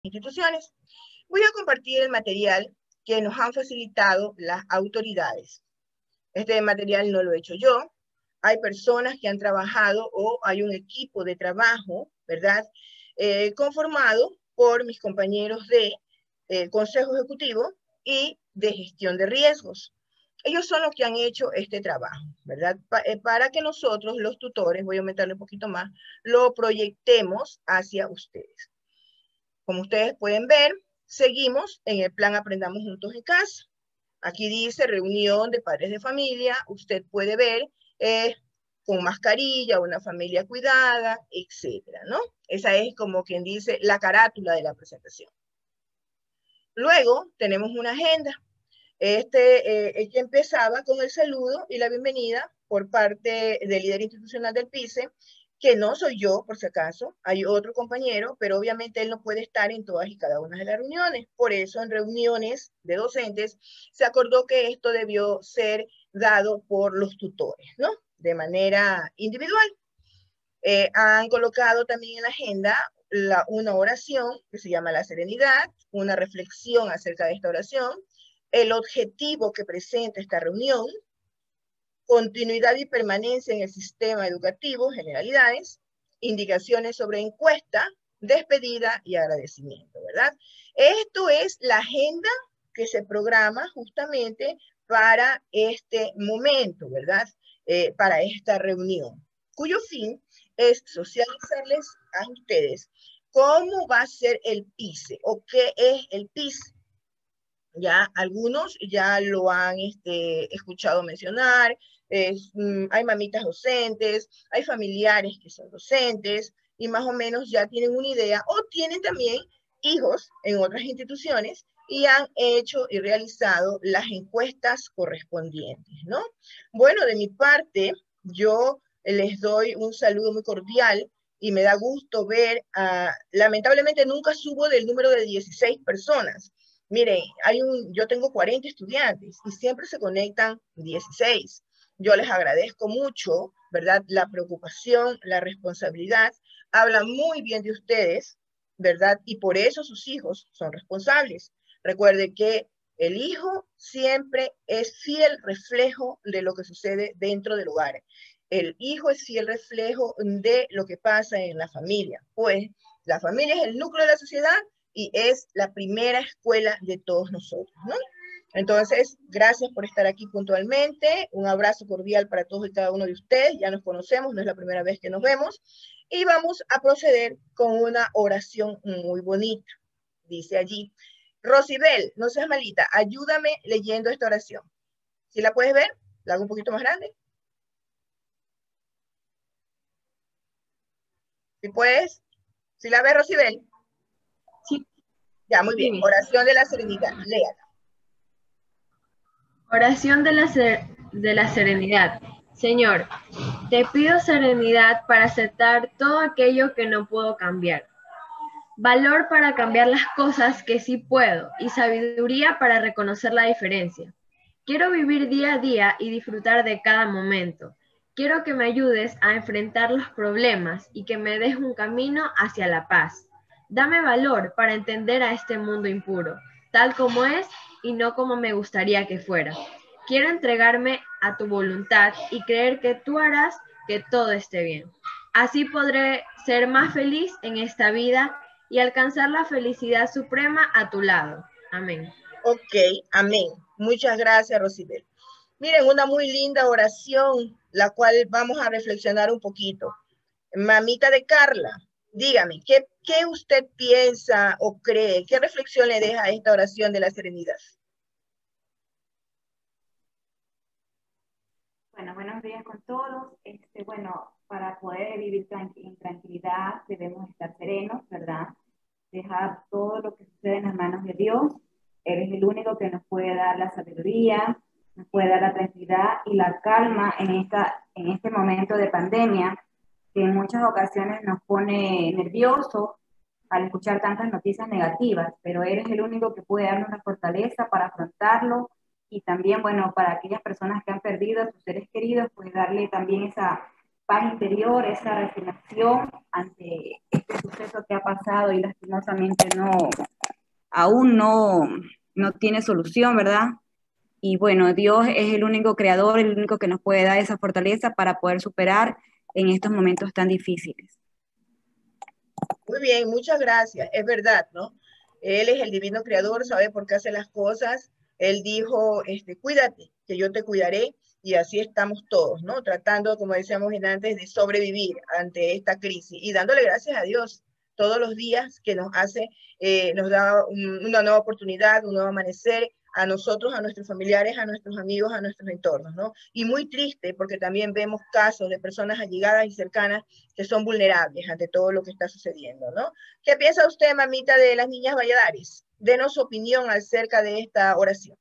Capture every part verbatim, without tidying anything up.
instituciones. Voy a compartir el material que nos han facilitado las autoridades. Este material no lo he hecho yo. Hay personas que han trabajado o hay un equipo de trabajo, ¿verdad? Eh, conformado por mis compañeros de eh, Consejo Ejecutivo y de Gestión de Riesgos. Ellos son los que han hecho este trabajo, ¿verdad? Pa eh, para que nosotros, los tutores, voy a aumentarle un poquito más, lo proyectemos hacia ustedes. Como ustedes pueden ver, seguimos en el plan Aprendamos Juntos en Casa. Aquí dice reunión de padres de familia. Usted puede ver eh, con mascarilla, una familia cuidada, etcétera, ¿no? Esa es como quien dice la carátula de la presentación. Luego tenemos una agenda. Este, eh, este empezaba con el saludo y la bienvenida por parte del líder institucional del P I C E, que no soy yo, por si acaso, hay otro compañero, pero obviamente él no puede estar en todas y cada una de las reuniones. Por eso, en reuniones de docentes, se acordó que esto debió ser dado por los tutores, ¿no? De manera individual. Eh, han colocado también en la agenda la, una oración que se llama La Serenidad, una reflexión acerca de esta oración, el objetivo que presenta esta reunión, continuidad y permanencia en el sistema educativo, generalidades, indicaciones sobre encuesta, despedida y agradecimiento, ¿verdad? Esto es la agenda que se programa justamente para este momento, ¿verdad? Eh, para esta reunión, cuyo fin es socializarles a ustedes cómo va a ser el P I C E o qué es el P I C E. Ya algunos ya lo han este, escuchado mencionar, es, mm, hay mamitas docentes, hay familiares que son docentes y más o menos ya tienen una idea o tienen también hijos en otras instituciones y han hecho y realizado las encuestas correspondientes, ¿no? Bueno, de mi parte, yo les doy un saludo muy cordial y me da gusto ver, uh, lamentablemente nunca subo del número de dieciséis personas. Miren, hay un, yo tengo cuarenta estudiantes y siempre se conectan dieciséis. Yo les agradezco mucho, ¿verdad? La preocupación, la responsabilidad. Hablan muy bien de ustedes, ¿verdad? Y por eso sus hijos son responsables. Recuerde que el hijo siempre es fiel reflejo de lo que sucede dentro del hogar. El hijo es fiel reflejo de lo que pasa en la familia. Pues la familia es el núcleo de la sociedad y es la primera escuela de todos nosotros, ¿no? Entonces, gracias por estar aquí puntualmente, un abrazo cordial para todos y cada uno de ustedes, ya nos conocemos, no es la primera vez que nos vemos, y vamos a proceder con una oración muy bonita, dice allí. Rosibel, no seas malita, ayúdame leyendo esta oración. ¿Sí la puedes ver? ¿La hago un poquito más grande? ¿Sí puedes? ¿Sí la ves, Rosibel? Sí. Ya, muy bien. Oración de la serenidad. Léala. Oración de la, ser de la serenidad. Señor, te pido serenidad para aceptar todo aquello que no puedo cambiar. Valor para cambiar las cosas que sí puedo y sabiduría para reconocer la diferencia. Quiero vivir día a día y disfrutar de cada momento. Quiero que me ayudes a enfrentar los problemas y que me des un camino hacia la paz. Dame valor para entender a este mundo impuro, tal como es y no como me gustaría que fuera. Quiero entregarme a tu voluntad y creer que tú harás que todo esté bien. Así podré ser más feliz en esta vida y alcanzar la felicidad suprema a tu lado. Amén. Ok, amén. Muchas gracias, Rosibel. Miren, una muy linda oración, la cual vamos a reflexionar un poquito. Mamita de Carla, dígame, ¿qué, qué usted piensa o cree? ¿Qué reflexión le deja esta oración de la serenidad? Bueno, buenos días con todos. Este, bueno, para poder vivir tranqu en tranquilidad debemos estar serenos, ¿verdad? Dejar todo lo que sucede en las manos de Dios. Él es el único que nos puede dar la sabiduría, nos puede dar la tranquilidad y la calma en, esta, en este momento de pandemia, que en muchas ocasiones nos pone nerviosos al escuchar tantas noticias negativas, pero Él es el único que puede darnos la fortaleza para afrontarlo y también, bueno, para aquellas personas que han perdido a sus seres queridos, pues darle también esa paz interior, esa resignación ante este suceso que ha pasado y lastimosamente no, aún no, no tiene solución, ¿verdad? Y bueno, Dios es el único creador, el único que nos puede dar esa fortaleza para poder superar en estos momentos tan difíciles. Muy bien, muchas gracias. Es verdad, ¿no? Él es el divino creador, sabe por qué hace las cosas. Él dijo, este, cuídate, que yo te cuidaré. Y así estamos todos, ¿no? Tratando, como decíamos antes, de sobrevivir ante esta crisis y dándole gracias a Dios todos los días que nos hace, eh, nos da un, una nueva oportunidad, un nuevo amanecer, a nosotros, a nuestros familiares, a nuestros amigos, a nuestros entornos, ¿no? Y muy triste porque también vemos casos de personas allegadas y cercanas que son vulnerables ante todo lo que está sucediendo, ¿no? ¿Qué piensa usted, mamita, de las niñas Valladares? Denos su opinión acerca de esta oración.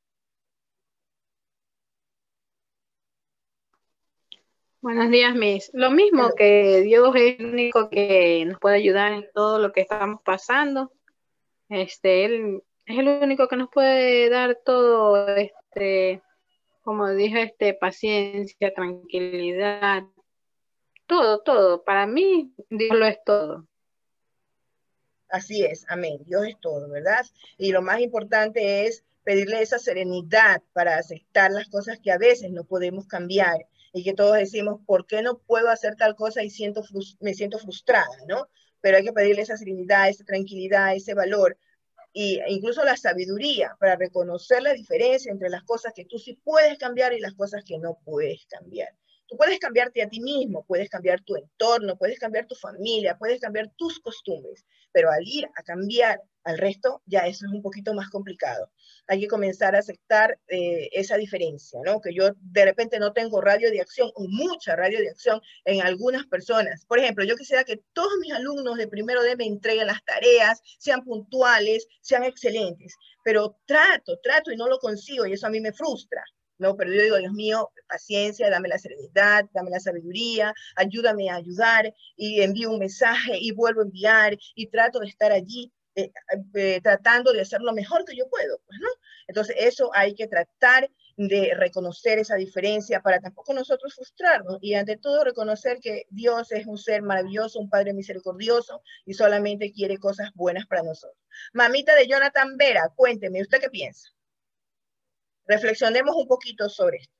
Buenos días, Miss. Lo mismo, Hello. que Dios es el único que nos puede ayudar en todo lo que estamos pasando. Este, Él es el único que nos puede dar todo, este, como dije, este, paciencia, tranquilidad, todo, todo. Para mí, Dios lo es todo. Así es, amén. Dios es todo, ¿verdad? Y lo más importante es pedirle esa serenidad para aceptar las cosas que a veces no podemos cambiar y que todos decimos, ¿por qué no puedo hacer tal cosa y siento me siento frustrada, ¿no? Pero hay que pedirle esa serenidad, esa tranquilidad, ese valor y incluso la sabiduría para reconocer la diferencia entre las cosas que tú sí puedes cambiar y las cosas que no puedes cambiar. Tú puedes cambiarte a ti mismo, puedes cambiar tu entorno, puedes cambiar tu familia, puedes cambiar tus costumbres, pero al ir a cambiar al resto, ya eso es un poquito más complicado. Hay que comenzar a aceptar eh, esa diferencia, ¿no? Que yo de repente no tengo radio de acción o mucha radio de acción en algunas personas. Por ejemplo, yo quisiera que todos mis alumnos de primero D me entreguen las tareas, sean puntuales, sean excelentes, pero trato, trato y no lo consigo y eso a mí me frustra. No, pero yo digo, Dios mío, paciencia, dame la serenidad, dame la sabiduría, ayúdame a ayudar y envío un mensaje y vuelvo a enviar y trato de estar allí eh, eh, tratando de hacer lo mejor que yo puedo, pues, ¿no? Entonces eso hay que tratar de reconocer esa diferencia para tampoco nosotros frustrarnos y ante todo reconocer que Dios es un ser maravilloso, un Padre misericordioso y solamente quiere cosas buenas para nosotros. Mamita de Jonathan Vera, cuénteme, ¿usted qué piensa? Reflexionemos un poquito sobre esto.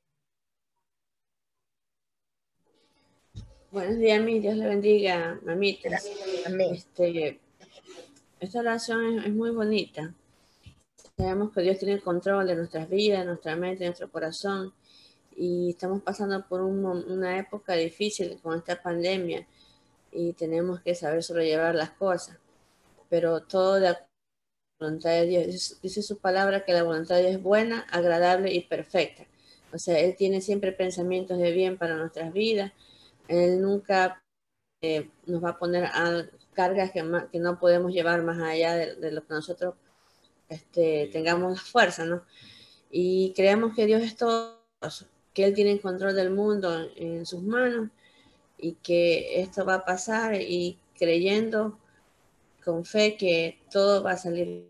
Buenos días, mi Dios le bendiga, mamitas. Amén. Este, esta oración es, es muy bonita. Sabemos que Dios tiene el control de nuestras vidas, de nuestra mente, de nuestro corazón. Y estamos pasando por un, una época difícil con esta pandemia y tenemos que saber sobrellevar las cosas. Pero todo de acuerdo a la voluntad de Dios. Dice su palabra que la voluntad de Dios es buena, agradable y perfecta. O sea, Él tiene siempre pensamientos de bien para nuestras vidas. Él nunca eh, nos va a poner a cargas que, más, que no podemos llevar más allá de, de lo que nosotros este, tengamos fuerza, ¿no? Y creemos que Dios es todo, que Él tiene el control del mundo en, en sus manos y que esto va a pasar y creyendo con fe que todo va a salir.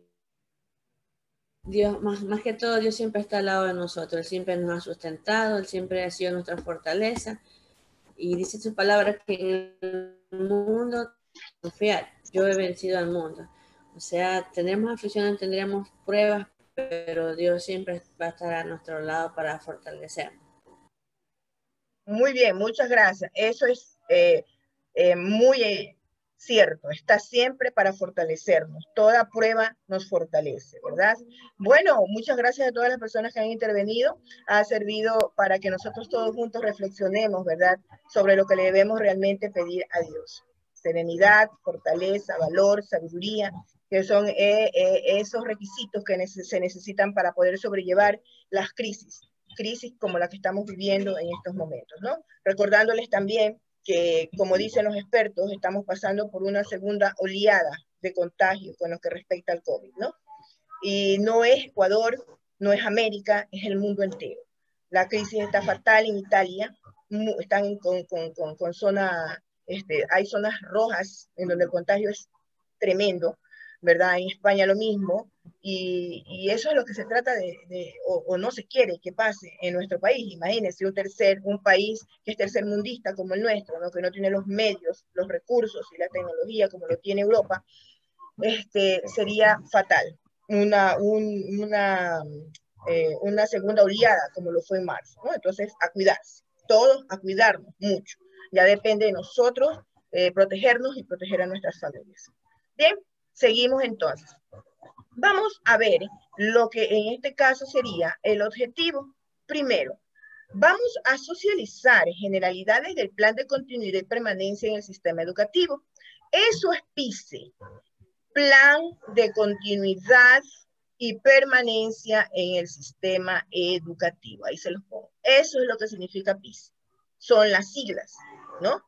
Dios, más, más que todo, Dios siempre está al lado de nosotros, Él siempre nos ha sustentado, Él siempre ha sido nuestra fortaleza. Y dice su palabra que en el mundo confiar, yo he vencido al mundo. O sea, tendremos aflicciones, tendremos pruebas, pero Dios siempre va a estar a nuestro lado para fortalecernos. Muy bien, muchas gracias. Eso es eh, eh, muy eh, cierto. Está siempre para fortalecernos. Toda prueba nos fortalece, ¿verdad? Bueno, muchas gracias a todas las personas que han intervenido. Ha servido para que nosotros todos juntos reflexionemos, ¿verdad? Sobre lo que le debemos realmente pedir a Dios. Serenidad, fortaleza, valor, sabiduría, que son eh, eh, esos requisitos que neces se necesitan para poder sobrellevar las crisis. crisis como la que estamos viviendo en estos momentos, ¿no? Recordándoles también que, como dicen los expertos, estamos pasando por una segunda oleada de contagio con lo que respecta al COVID, ¿no? Y no es Ecuador, no es América, es el mundo entero. La crisis está fatal en Italia, están con, con, con, con zona, este, hay zonas rojas en donde el contagio es tremendo, ¿verdad? En España lo mismo, Y, y eso es lo que se trata de, de o, o no se quiere que pase en nuestro país. Imagínense un tercer, un país que es tercermundista como el nuestro, ¿no? Que no tiene los medios, los recursos y la tecnología como lo tiene Europa, este, sería fatal. Una, un, una, eh, una segunda oleada como lo fue en marzo, ¿no? Entonces, a cuidarse, todos a cuidarnos mucho. Ya depende de nosotros eh, protegernos y proteger a nuestras familias. Bien, seguimos entonces. Vamos a ver lo que en este caso sería el objetivo. Primero, vamos a socializar generalidades del plan de continuidad y permanencia en el sistema educativo. Eso es PICE, Plan de Continuidad y Permanencia en el Sistema Educativo. Ahí se los pongo. Eso es lo que significa PICE. Son las siglas, ¿no?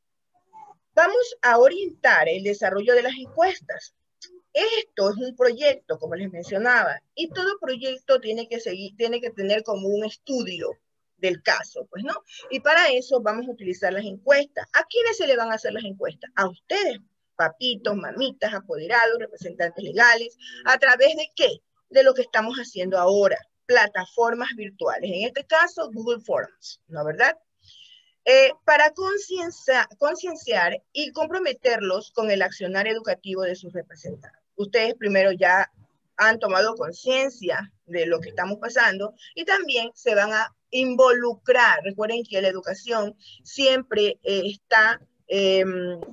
Vamos a orientar el desarrollo de las encuestas. Esto es un proyecto, como les mencionaba, y todo proyecto tiene que seguir, tiene que tener como un estudio del caso, pues, ¿no? Y para eso vamos a utilizar las encuestas. ¿A quiénes se le van a hacer las encuestas? A ustedes, papitos, mamitas, apoderados, representantes legales. ¿A través de qué? De lo que estamos haciendo ahora, plataformas virtuales. En este caso, Google Forms, ¿no, verdad? Eh, para concienciar y comprometerlos con el accionar educativo de sus representantes. Ustedes primero ya han tomado conciencia de lo que estamos pasando y también se van a involucrar. Recuerden que la educación siempre eh, está eh,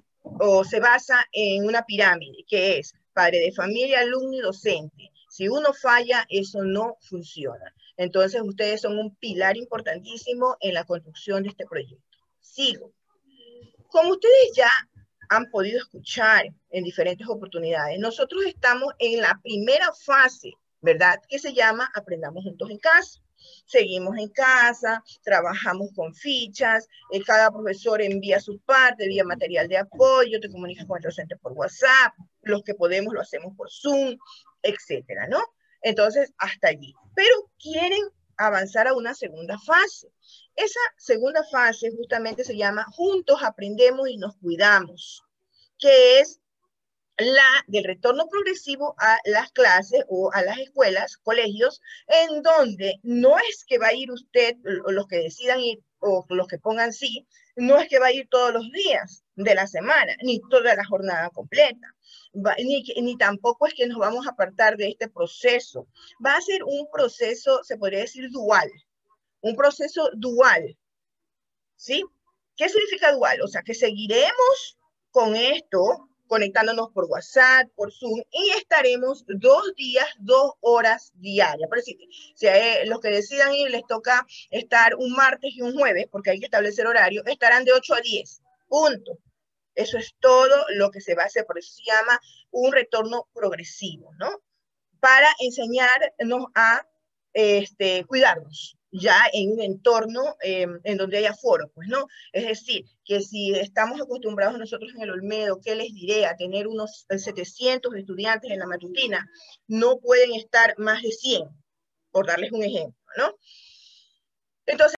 o se basa en una pirámide, que es padre de familia, alumno y docente. Si uno falla, eso no funciona. Entonces, ustedes son un pilar importantísimo en la construcción de este proyecto. Sigo. Como ustedes ya han podido escuchar en diferentes oportunidades, nosotros estamos en la primera fase, ¿verdad? Que se llama Aprendamos Juntos en Casa. Seguimos en casa, trabajamos con fichas, eh, cada profesor envía su parte, envía material de apoyo, te comunicas con el docente por WhatsApp, los que podemos lo hacemos por Zoom, etcétera, ¿no? Entonces, hasta allí. Pero quieren avanzar a una segunda fase. Esa segunda fase justamente se llama Juntos Aprendemos y Nos Cuidamos, que es la del retorno progresivo a las clases o a las escuelas, colegios, en donde no es que va a ir usted, o los que decidan ir, o los que pongan sí, no es que va a ir todos los días de la semana, ni toda la jornada completa, va, ni, ni tampoco es que nos vamos a apartar de este proceso. Va a ser un proceso, se podría decir, dual, un proceso dual, ¿sí? ¿Qué significa dual? O sea, que seguiremos con esto, conectándonos por WhatsApp, por Zoom, y estaremos dos días, dos horas diarias. Por decir, si a los que decidan ir les toca estar un martes y un jueves, porque hay que establecer horario, estarán de ocho a diez, punto. Eso es todo lo que se va a hacer, por eso se llama un retorno progresivo, ¿no? Para enseñarnos a este, cuidarnos ya en un entorno eh, en donde haya foro, pues no, es decir, que si estamos acostumbrados nosotros en el Olmedo, ¿qué les diré? A tener unos setecientos estudiantes en la matutina, no pueden estar más de cien, por darles un ejemplo, ¿no? Entonces,